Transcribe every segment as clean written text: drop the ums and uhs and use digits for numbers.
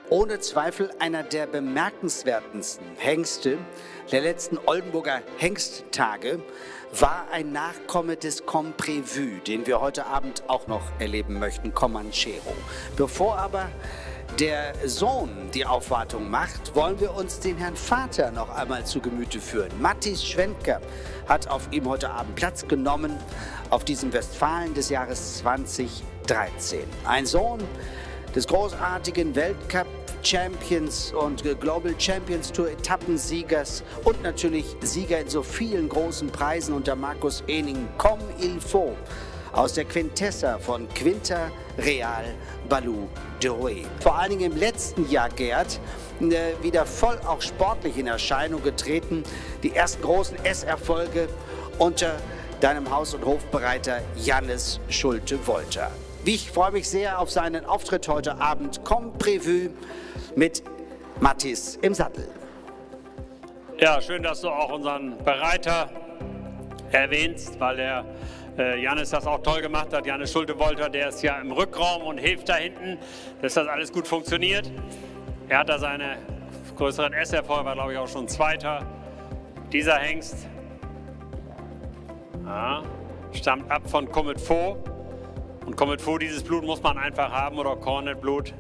Ohne Zweifel einer der bemerkenswertesten Hengste der letzten Oldenburger Hengsttage war ein Nachkomme des Comprévu, den wir heute Abend auch noch erleben möchten, Comanchero. Bevor aber der Sohn die Aufwartung macht, wollen wir uns den Herrn Vater noch einmal zu Gemüte führen. Mathis Schwendker hat auf ihm heute Abend Platz genommen, auf diesem Westfalen des Jahres 2013. Ein Sohn des großartigen Weltcup-Champions und Global Champions Tour Etappensiegers und natürlich Sieger in so vielen großen Preisen unter Markus Ehning, Comme il faut, aus der Quintessa von Quinta Real Balou de Rouet. Vor allen Dingen im letzten Jahr, Gerd, wieder voll auch sportlich in Erscheinung getreten. Die ersten großen S-Erfolge unter deinem Haus- und Hofbereiter Jannis Schulte-Wolter. Ich freue mich sehr auf seinen Auftritt heute Abend. Comprévu mit Mathis im Sattel. Ja, schön, dass du auch unseren Bereiter erwähnst, weil der Jannis das auch toll gemacht hat. Jannis Schulte-Wolter, der ist ja im Rückraum und hilft da hinten, dass das alles gut funktioniert. Er hat da seine größeren S-Erfolge, war glaube ich auch schon Zweiter. Dieser Hengst stammt ab von Comme il faut. Und Comme il faut, dieses Blut muss man einfach haben, oder Cornet-Blut.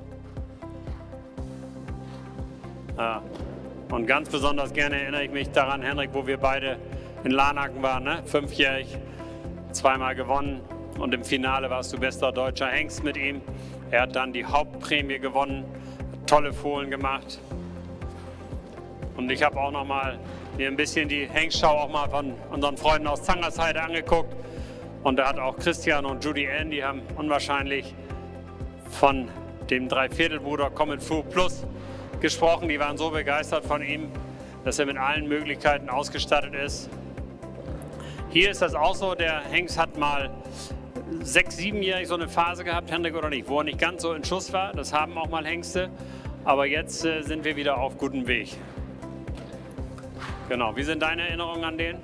Ja. Und ganz besonders gerne erinnere ich mich daran, Henrik, wo wir beide in Larnaken waren, ne? 5-jährig, zweimal gewonnen. Und im Finale warst du bester deutscher Hengst mit ihm. Er hat dann die Hauptprämie gewonnen, tolle Fohlen gemacht. Und ich habe auch noch mal mir ein bisschen die Hengstschau auch mal von unseren Freunden aus Zangersheide angeguckt. Und da hat auch Christian und Judy Ann, die haben unwahrscheinlich von dem Dreiviertelbruder Comme il faut Plus gesprochen. Die waren so begeistert von ihm, dass er mit allen Möglichkeiten ausgestattet ist. Hier ist das auch so, der Hengst hat mal 6-, 7-jährig so eine Phase gehabt, Henrik, oder nicht, wo er nicht ganz so in Schuss war. Das haben auch mal Hengste, aber jetzt sind wir wieder auf gutem Weg. Genau, wie sind deine Erinnerungen an den?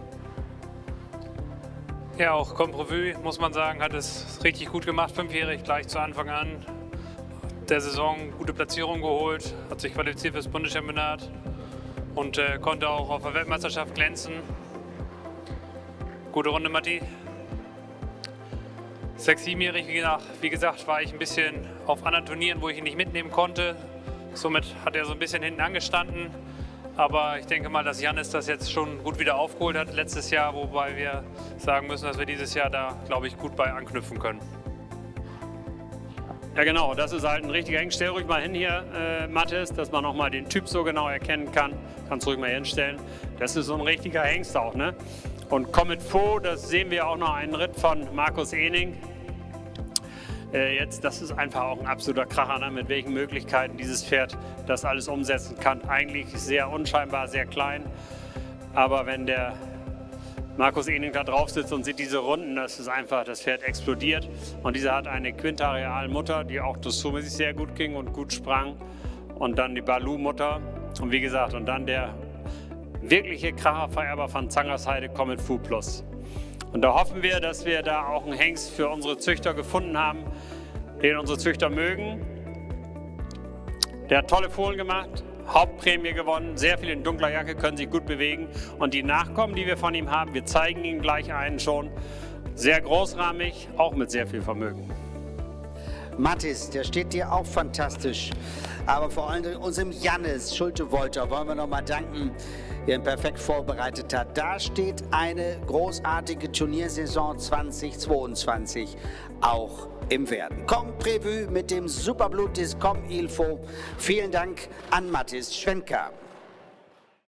Ja, auch Comprévu, muss man sagen, hat es richtig gut gemacht, 5-jährig, gleich zu Anfang an der Saison gute Platzierung geholt, hat sich qualifiziert fürs Bundeschampionat und konnte auch auf der Weltmeisterschaft glänzen. Gute Runde, Matti. 6-, 7-jährig, wie gesagt, war ich ein bisschen auf anderen Turnieren, wo ich ihn nicht mitnehmen konnte. Somit hat er so ein bisschen hinten angestanden. Aber ich denke mal, dass Jannis das jetzt schon gut wieder aufgeholt hat letztes Jahr, wobei wir sagen müssen, dass wir dieses Jahr da, glaube ich, gut bei anknüpfen können. Ja genau, das ist halt ein richtiger Hengst. Stell ruhig mal hin hier, Mathis, dass man noch mal den Typ so genau erkennen kann. Kannst ruhig mal hinstellen. Das ist so ein richtiger Hengst auch, ne? Und Comme il faut, das sehen wir auch noch einen Ritt von Markus Ehning. Das ist einfach auch ein absoluter Kracher, ne? Mit welchen Möglichkeiten dieses Pferd das alles umsetzen kann. Eigentlich sehr unscheinbar, sehr klein. Aber wenn der Markus Ehning da drauf sitzt und sieht diese Runden, das ist einfach, das Pferd explodiert. Und dieser hat eine Quinta Real Mutter, die auch dressurmäßig sehr gut ging und gut sprang. Und dann die Balou Mutter. Und wie gesagt, und dann der wirkliche Krachervererber von Zangersheide, Comme il faut Plus. Und da hoffen wir, dass wir da auch einen Hengst für unsere Züchter gefunden haben, den unsere Züchter mögen. Der hat tolle Fohlen gemacht, Hauptprämie gewonnen, sehr viel in dunkler Jacke, können sich gut bewegen. Und die Nachkommen, die wir von ihm haben, wir zeigen Ihnen gleich einen schon, sehr großrahmig, auch mit sehr viel Vermögen. Mathis, der steht dir auch fantastisch. Aber vor allem unserem Jannis Schulte-Wolter wollen wir noch mal danken, der ihn perfekt vorbereitet hat. Da steht eine großartige Turniersaison 2022 auch im Werden. Comprévu mit dem Superblut des Comme il faut. Vielen Dank an Mathis Schwendker.